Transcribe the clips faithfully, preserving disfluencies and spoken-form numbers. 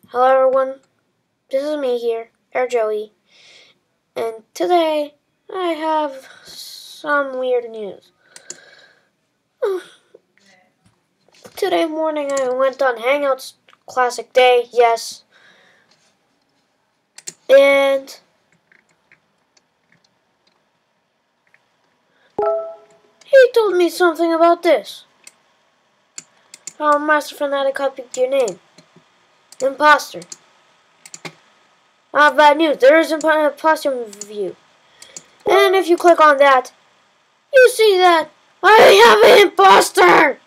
Hello everyone, this is me here, Air Joey, and today I have some weird news. Today morning I went on Hangouts, classic day, yes, and he told me something about this. How Master Fanatic copied your name. Imposter. I have bad news, there is an imposter view. And if you click on that, you see that I have an imposter!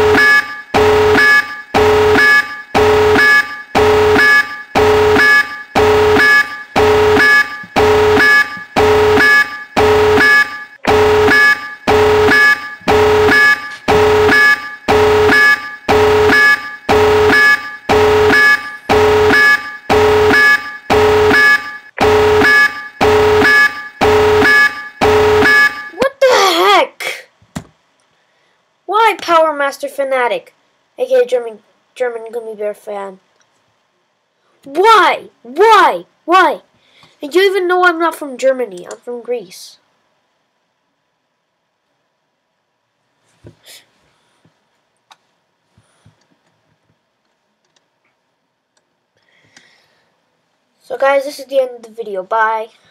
Why Power Master Fanatic, aka German German Gummy Bear fan? Why? Why? Why? And you even know I'm not from Germany, I'm from Greece. So guys, this is the end of the video. Bye.